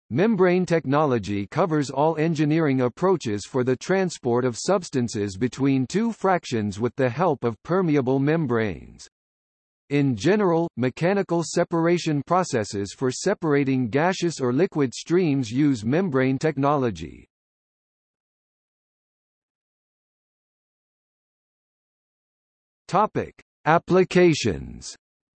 Membrane technology covers all engineering approaches for the transport of substances between two fractions with the help of permeable membranes. In general, mechanical separation processes for separating gaseous or liquid streams use membrane technology. Topic: Applications.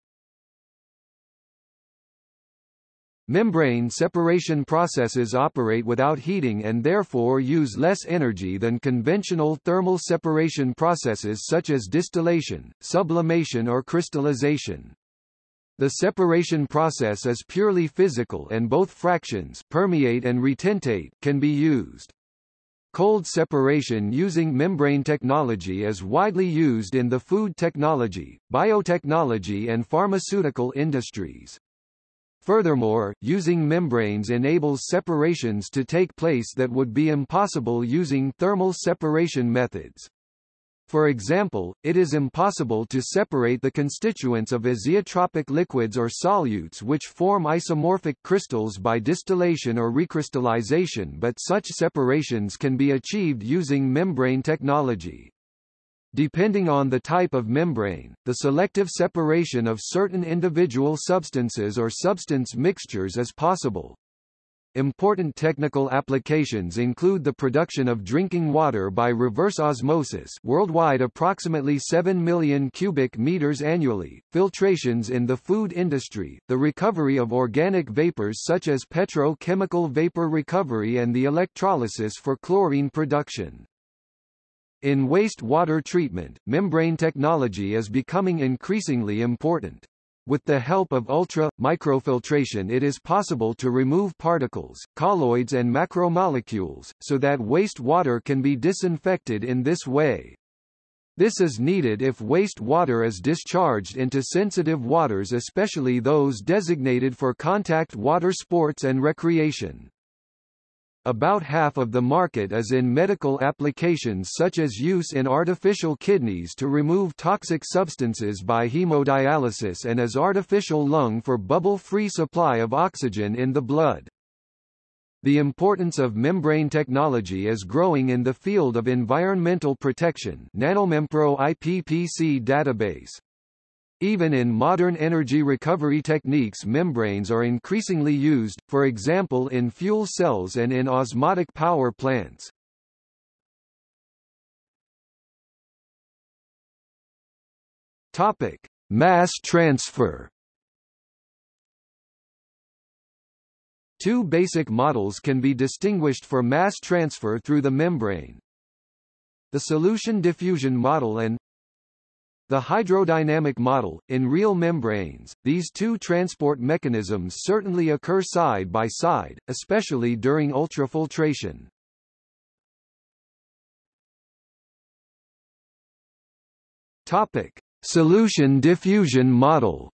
Membrane separation processes operate without heating and therefore use less energy than conventional thermal separation processes such as distillation, sublimation or crystallization. The separation process is purely physical and both fractions, permeate and retentate, can be used. Cold separation using membrane technology is widely used in the food technology, biotechnology and pharmaceutical industries. Furthermore, using membranes enables separations to take place that would be impossible using thermal separation methods. For example, it is impossible to separate the constituents of azeotropic liquids or solutes which form isomorphic crystals by distillation or recrystallization, but such separations can be achieved using membrane technology. Depending on the type of membrane, the selective separation of certain individual substances or substance mixtures is possible. Important technical applications include the production of drinking water by reverse osmosis, worldwide approximately 7 million cubic meters annually, filtrations in the food industry, the recovery of organic vapors such as petrochemical vapor recovery and the electrolysis for chlorine production. In wastewater treatment, membrane technology is becoming increasingly important. With the help of ultra-microfiltration it is possible to remove particles, colloids and macromolecules, so that wastewater can be disinfected in this way. This is needed if wastewater is discharged into sensitive waters, especially those designated for contact water sports and recreation. About half of the market is in medical applications such as use in artificial kidneys to remove toxic substances by hemodialysis and as artificial lung for bubble-free supply of oxygen in the blood. The importance of membrane technology is growing in the field of environmental protection. Nanomempro IPPC database. Even in modern energy recovery techniques, membranes are increasingly used, for example in fuel cells and in osmotic power plants. Topic: Mass transfer. Two basic models can be distinguished for mass transfer through the membrane: the solution-diffusion model and the hydrodynamic model. In real membranes, these two transport mechanisms certainly occur side by side, especially during ultrafiltration. Topic: Solution-diffusion model.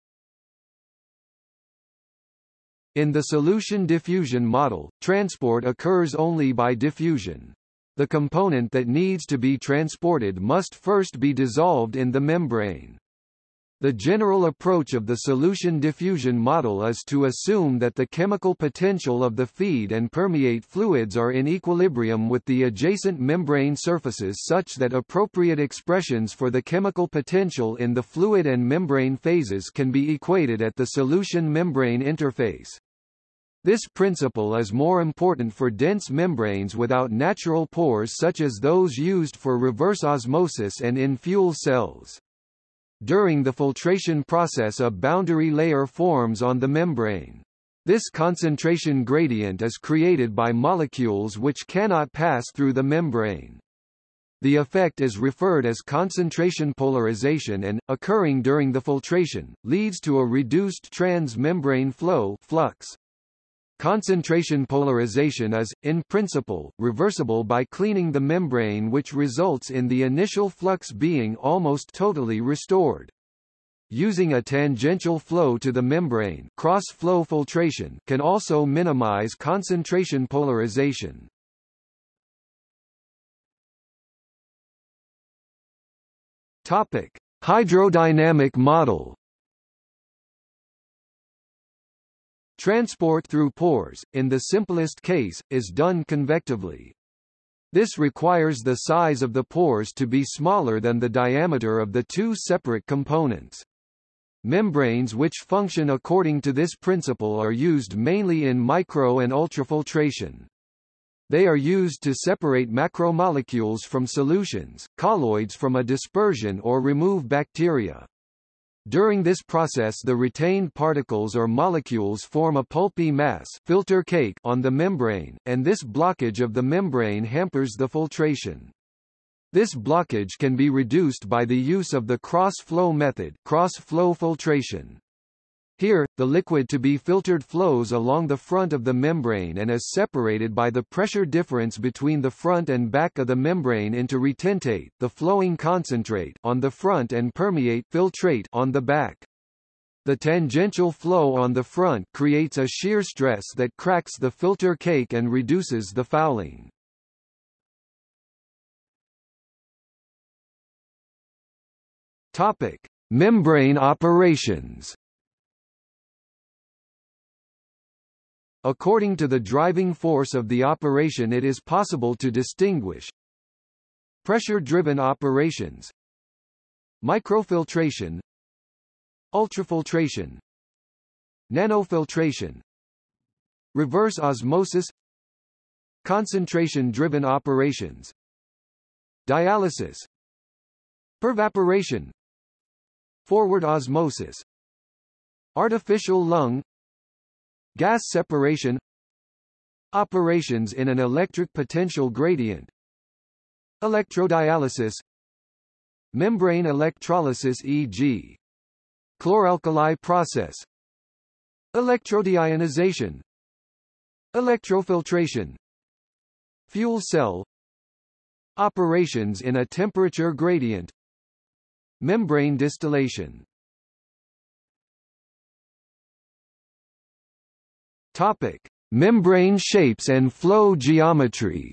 In the solution-diffusion model, transport occurs only by diffusion. The component that needs to be transported must first be dissolved in the membrane. The general approach of the solution-diffusion model is to assume that the chemical potential of the feed and permeate fluids are in equilibrium with the adjacent membrane surfaces such that appropriate expressions for the chemical potential in the fluid and membrane phases can be equated at the solution-membrane interface. This principle is more important for dense membranes without natural pores such as those used for reverse osmosis and in fuel cells. During the filtration process a boundary layer forms on the membrane. This concentration gradient is created by molecules which cannot pass through the membrane. The effect is referred as concentration polarization and, occurring during the filtration, leads to a reduced trans-membrane flow flux. Concentration polarization is, in principle, reversible by cleaning the membrane, which results in the initial flux being almost totally restored. Using a tangential flow to the membrane, cross-flow filtration, can also minimize concentration polarization. Topic: Hydrodynamic model. Transport through pores, in the simplest case, is done convectively. This requires the size of the pores to be smaller than the diameter of the two separate components. Membranes which function according to this principle are used mainly in micro and ultrafiltration. They are used to separate macromolecules from solutions, colloids from a dispersion, or remove bacteria. During this process the retained particles or molecules form a pulpy mass, filter cake, on the membrane, and this blockage of the membrane hampers the filtration. This blockage can be reduced by the use of the cross-flow method, cross-flow filtration. Here, the liquid to be filtered flows along the front of the membrane and is separated by the pressure difference between the front and back of the membrane into retentate, the flowing concentrate, on the front, and permeate, filtrate, on the back. The tangential flow on the front creates a shear stress that cracks the filter cake and reduces the fouling. Topic: Membrane operations. According to the driving force of the operation, it is possible to distinguish pressure-driven operations, microfiltration, ultrafiltration, nanofiltration, reverse osmosis, concentration-driven operations, dialysis, pervaporation, forward osmosis, artificial lung, gas separation, operations in an electric potential gradient, electrodialysis, membrane electrolysis e.g. chloralkali process, electrodeionization, electrofiltration, fuel cell, operations in a temperature gradient, membrane distillation. Topic: Membrane shapes and flow geometries.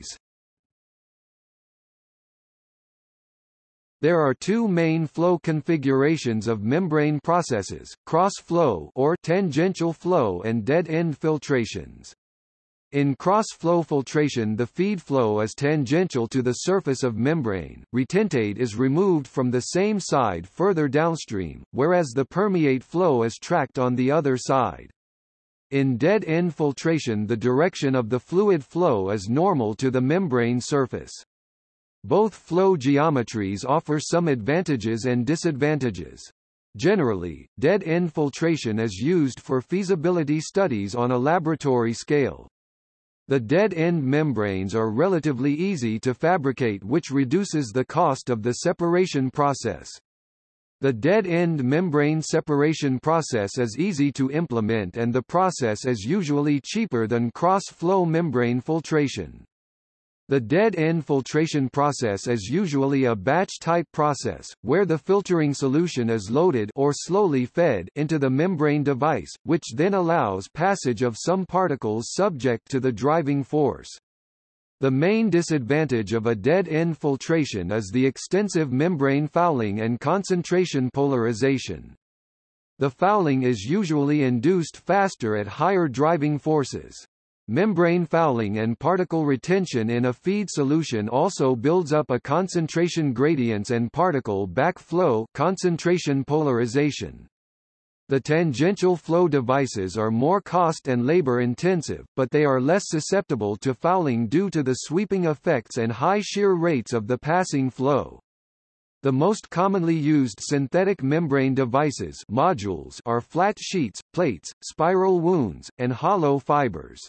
There are two main flow configurations of membrane processes: cross-flow or tangential flow and dead-end filtrations. In cross-flow filtration, the feed flow is tangential to the surface of membrane, retentate is removed from the same side further downstream, whereas the permeate flow is tracked on the other side. In dead-end filtration, the direction of the fluid flow is normal to the membrane surface. Both flow geometries offer some advantages and disadvantages. Generally, dead-end filtration is used for feasibility studies on a laboratory scale. The dead-end membranes are relatively easy to fabricate, which reduces the cost of the separation process. The dead-end membrane separation process is easy to implement and the process is usually cheaper than cross-flow membrane filtration. The dead-end filtration process is usually a batch-type process, where the filtering solution is loaded or slowly fed into the membrane device, which then allows passage of some particles subject to the driving force. The main disadvantage of a dead-end filtration is the extensive membrane fouling and concentration polarization. The fouling is usually induced faster at higher driving forces. Membrane fouling and particle retention in a feed solution also builds up a concentration gradients and particle backflow concentration polarization. The tangential flow devices are more cost and labor-intensive, but they are less susceptible to fouling due to the sweeping effects and high shear rates of the passing flow. The most commonly used synthetic membrane devices modules are flat sheets, plates, spiral wounds, and hollow fibers.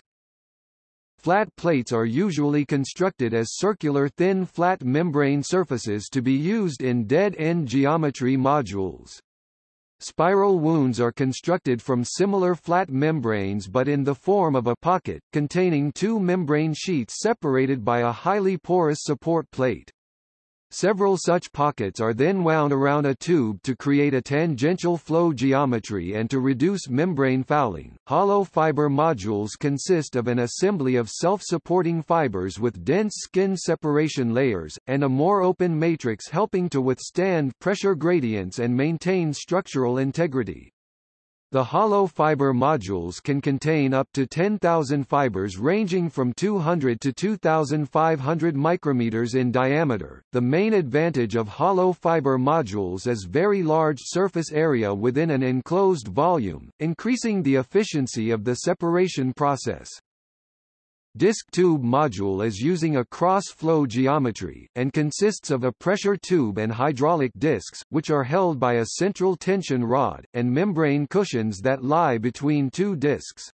Flat plates are usually constructed as circular thin flat membrane surfaces to be used in dead-end geometry modules. Spiral wounds are constructed from similar flat membranes but in the form of a pocket, containing two membrane sheets separated by a highly porous support plate. Several such pockets are then wound around a tube to create a tangential flow geometry and to reduce membrane fouling. Hollow fiber modules consist of an assembly of self-supporting fibers with dense skin separation layers, and a more open matrix helping to withstand pressure gradients and maintain structural integrity. The hollow fiber modules can contain up to 10,000 fibers ranging from 200 to 2,500 micrometers in diameter. The main advantage of hollow fiber modules is very large surface area within an enclosed volume, increasing the efficiency of the separation process. Disc tube module is using a cross-flow geometry, and consists of a pressure tube and hydraulic discs, which are held by a central tension rod, and membrane cushions that lie between two discs.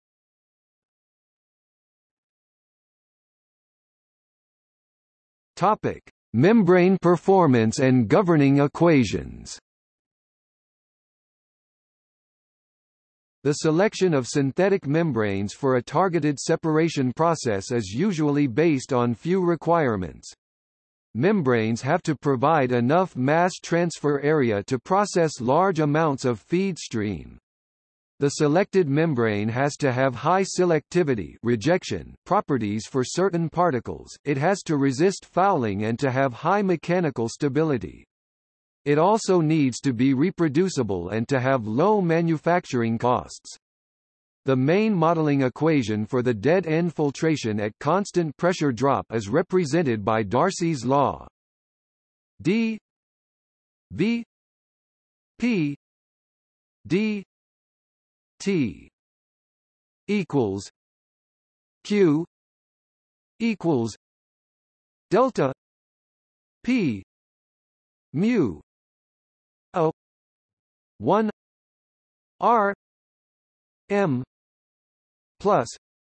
Topic: Membrane performance and governing equations. The selection of synthetic membranes for a targeted separation process is usually based on few requirements. Membranes have to provide enough mass transfer area to process large amounts of feed stream. The selected membrane has to have high selectivity rejection properties for certain particles, it has to resist fouling and to have high mechanical stability. It also needs to be reproducible and to have low manufacturing costs. The main modeling equation for the dead-end filtration at constant pressure drop is represented by Darcy's law. d v p d t equals q equals delta p mu a 1 r m plus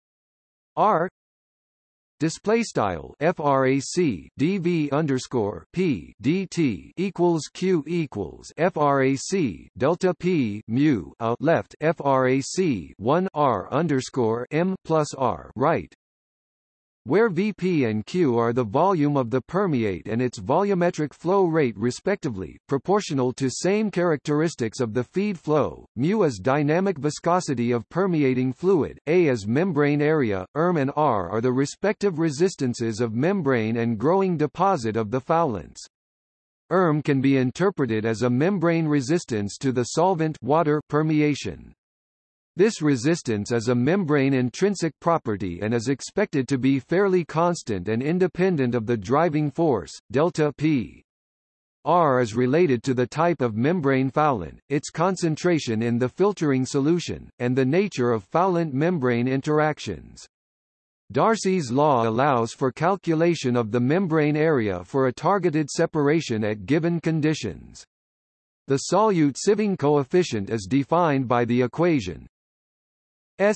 r display style frac dv underscore p dt equals q equals frac delta p mu a left frac 1 r underscore m plus r right, where Vp and Q are the volume of the permeate and its volumetric flow rate respectively, proportional to same characteristics of the feed flow. Mu is dynamic viscosity of permeating fluid, A is membrane area, and R are the respective resistances of membrane and growing deposit of the foulants. Can be interpreted as a membrane resistance to the solvent water permeation. This resistance is a membrane intrinsic property and is expected to be fairly constant and independent of the driving force, delta P. R is related to the type of membrane foulant, its concentration in the filtering solution, and the nature of foulant-membrane interactions. Darcy's law allows for calculation of the membrane area for a targeted separation at given conditions. The solute sieving coefficient is defined by the equation S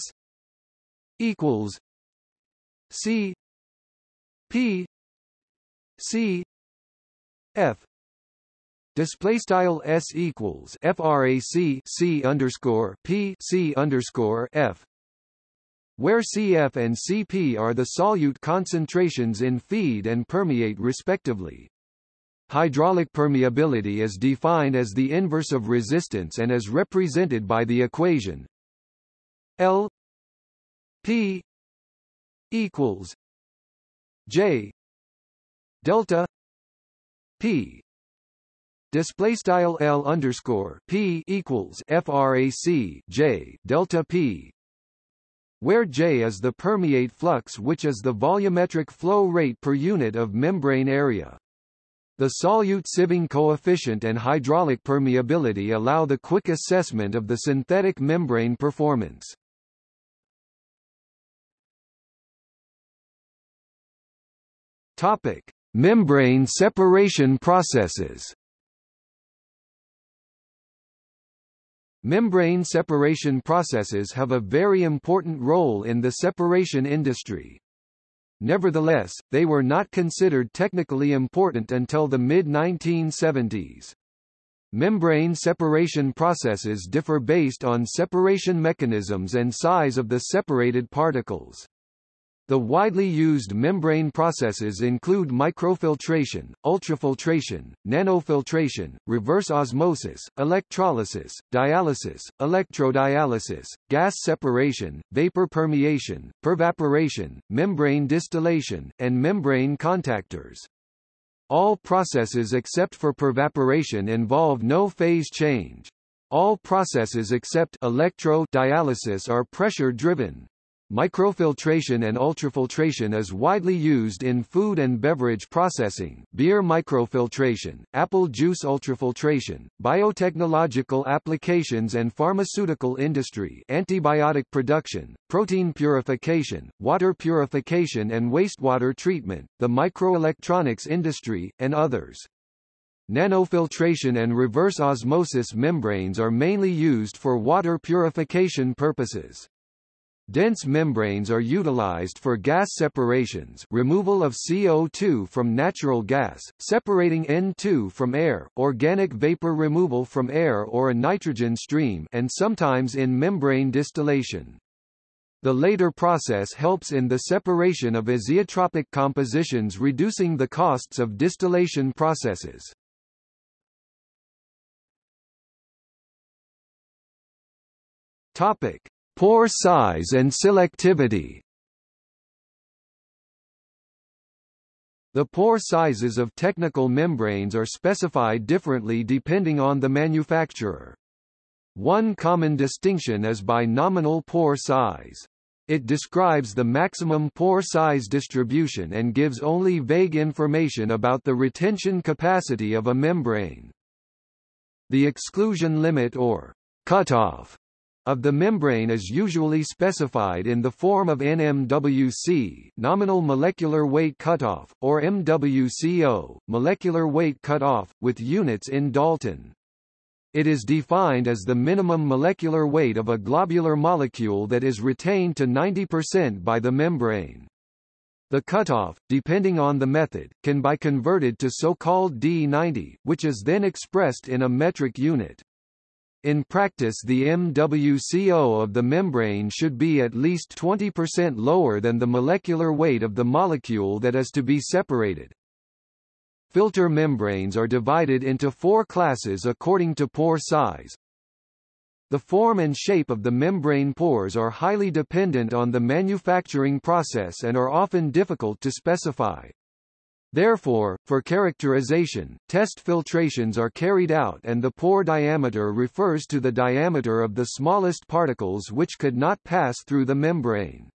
equals C P C F. Display style S equals frac C underscore P C underscore F, where CF and CP are the solute concentrations in feed and permeate respectively. Hydraulic permeability is defined as the inverse of resistance and is represented by the equation L P equals J delta P. Display style L underscore P equals frac J delta P, where J is the permeate flux, which is the volumetric flow rate per unit of membrane area. The solute sieving coefficient and hydraulic permeability allow the quick assessment of the synthetic membrane performance. Topic: Membrane separation processes. Membrane separation processes have a very important role in the separation industry. Nevertheless, they were not considered technically important until the mid-1970s. Membrane separation processes differ based on separation mechanisms and size of the separated particles. The widely used membrane processes include microfiltration, ultrafiltration, nanofiltration, reverse osmosis, electrolysis, dialysis, electrodialysis, gas separation, vapor permeation, pervaporation, membrane distillation, and membrane contactors. All processes except for pervaporation involve no phase change. All processes except electro-dialysis are pressure-driven. Microfiltration and ultrafiltration is widely used in food and beverage processing, beer microfiltration, apple juice ultrafiltration, biotechnological applications and pharmaceutical industry, antibiotic production, protein purification, water purification and wastewater treatment, the microelectronics industry, and others. Nanofiltration and reverse osmosis membranes are mainly used for water purification purposes. Dense membranes are utilized for gas separations, removal of CO2 from natural gas, separating N2 from air, organic vapor removal from air or a nitrogen stream, and sometimes in membrane distillation. The later process helps in the separation of azeotropic compositions, reducing the costs of distillation processes. Topic: Pore size and selectivity. The pore sizes of technical membranes are specified differently depending on the manufacturer. One common distinction is by nominal pore size. It describes the maximum pore size distribution and gives only vague information about the retention capacity of a membrane. The exclusion limit or cutoff of the membrane is usually specified in the form of NMWC, nominal molecular weight cutoff, or MWCO, molecular weight cutoff, with units in Dalton. It is defined as the minimum molecular weight of a globular molecule that is retained to 90% by the membrane. The cutoff, depending on the method, can be converted to so-called D90, which is then expressed in a metric unit. In practice, the MWCO of the membrane should be at least 20% lower than the molecular weight of the molecule that is to be separated. Filter membranes are divided into 4 classes according to pore size. The form and shape of the membrane pores are highly dependent on the manufacturing process and are often difficult to specify. Therefore, for characterization, test filtrations are carried out and the pore diameter refers to the diameter of the smallest particles which could not pass through the membrane.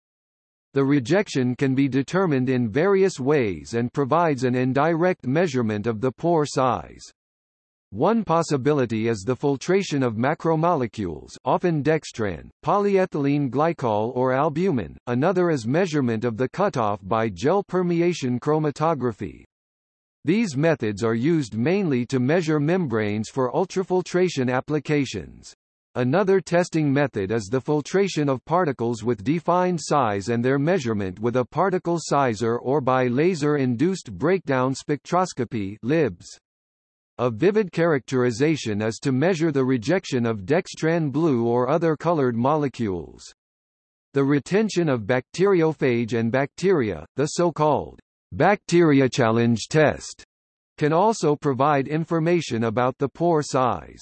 The rejection can be determined in various ways and provides an indirect measurement of the pore size. One possibility is the filtration of macromolecules, often dextran, polyethylene glycol or albumin. Another is measurement of the cutoff by gel permeation chromatography. These methods are used mainly to measure membranes for ultrafiltration applications. Another testing method is the filtration of particles with defined size and their measurement with a particle sizer or by laser-induced breakdown spectroscopy (LIBS). A vivid characterization is to measure the rejection of dextran blue or other colored molecules. The retention of bacteriophage and bacteria, the so-called bacteria challenge test, can also provide information about the pore size.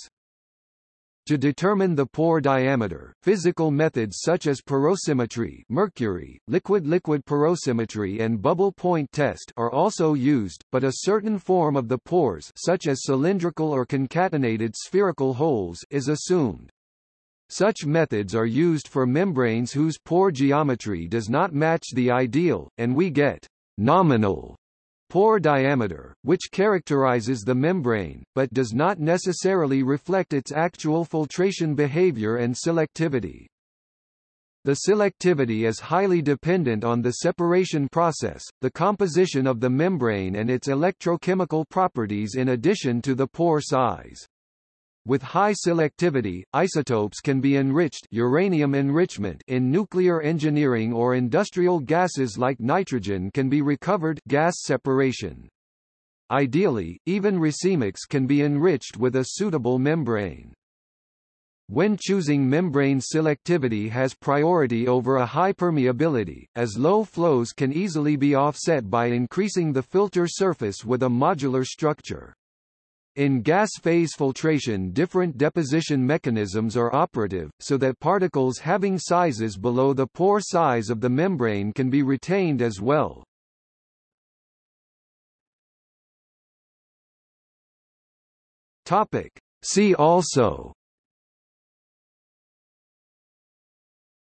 To determine the pore diameter, physical methods such as porosimetry, mercury, liquid-liquid porosimetry and bubble point test are also used, but a certain form of the pores such as cylindrical or concatenated spherical holes is assumed. Such methods are used for membranes whose pore geometry does not match the ideal, and we get nominal pore diameter, which characterizes the membrane, but does not necessarily reflect its actual filtration behavior and selectivity. The selectivity is highly dependent on the separation process, the composition of the membrane and its electrochemical properties in addition to the pore size. With high selectivity, isotopes can be enriched uranium enrichment in nuclear engineering or industrial gases like nitrogen can be recovered gas separation. Ideally, even racemics can be enriched with a suitable membrane. When choosing membrane selectivity has priority over a high permeability, as low flows can easily be offset by increasing the filter surface with a modular structure. In gas phase filtration, different deposition mechanisms are operative, so that particles having sizes below the pore size of the membrane can be retained as well. Topic. See also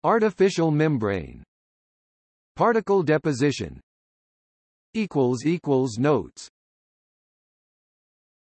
Artificial membrane. Particle deposition. Notes